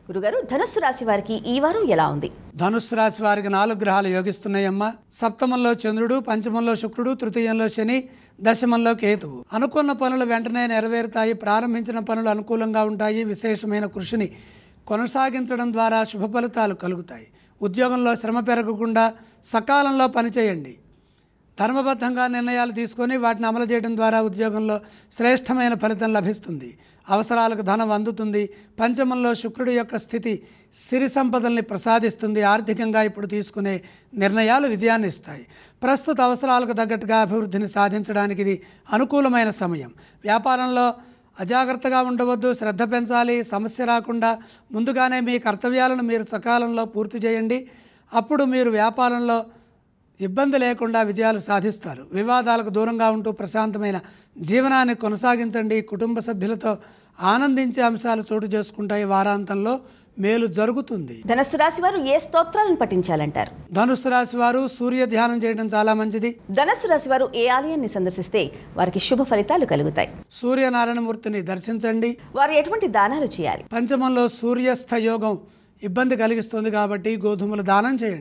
గురుగారు, ధనుస్సు రాశి వారికి ఈ వారం ఎలా ఉంది? ధనుస్సు రాశి వారికి 4 గ్రహాలు యోగిస్తున్నాయమ్మా. సప్తమంలో చంద్రుడు, పంచమంలో శుక్రుడు, తృతీయంలో శని, దశమంలో కేతువు. అనుకున్న పనులు వెంటనే నెరవేరుతాయి. ప్రారంభించిన పనులు అనుకూలంగా ఉంటాయి. విశేషమైన కృషిని కొనసాగించడం ద్వారా శుభ ఫలితాలు కలుగుతాయి. ఉద్యోగంలో శ్రమ పెరగకుండా సకాలంలో పనిచేయండి. ధర్మబద్ధంగా నిర్ణయాలు తీసుకొని వాటిని అమలు చేయడం ద్వారా ఉద్యోగంలో శ్రేష్టమైన ఫలితం లభిస్తుంది. అవసరాలకు ధనం అందుతుంది. పంచమంలో శుక్రుడి యొక్క స్థితి సిరి సంపదల్ని ప్రసాదిస్తుంది. ఆర్థికంగా ఇప్పుడు తీసుకునే నిర్ణయాలు విజయాన్ని ఇస్తాయి. ప్రస్తుత అవసరాలకు తగ్గట్టుగా అభివృద్ధిని సాధించడానికి ఇది అనుకూలమైన సమయం. వ్యాపారంలో అజాగ్రత్తగా ఉండవద్దు, శ్రద్ధ పెంచాలి. సమస్య రాకుండా ముందుగానే మీ కర్తవ్యాలను మీరు సకాలంలో పూర్తి చేయండి. అప్పుడు మీరు వ్యాపారంలో ఇబ్బంది లేకుండా విజయాలు సాధిస్తారు. వివాదాలకు దూరంగా ఉంటూ ప్రశాంతమైన జీవనాన్ని కొనసాగించండి. కుటుంబ సభ్యులతో ఆనందించే అంశాలు చోటు చేసుకుంటాయి. వారాంతంలో మేలు జరుగుతుంది. ధనుస్సు రాశి వారు ఏ స్తోత్రాలను పఠించాలంటారు? ధనుస్సు రాశి వారు సూర్య ధ్యానం చేయడం చాలా మంచిది. ధనుస్సు రాశి వారు ఏ ఆలయాన్ని సందర్శిస్తే వారికి శుభ ఫలితాలు కలుగుతాయి? సూర్యనారాయణమూర్తిని దర్శించండి. వారు ఎటువంటి దానాలు చేయాలి? పంచమంలో సూర్యస్థ యోగం ఇబ్బంది కలిగిస్తుంది కాబట్టి గోధుమలు దానం చేయండి.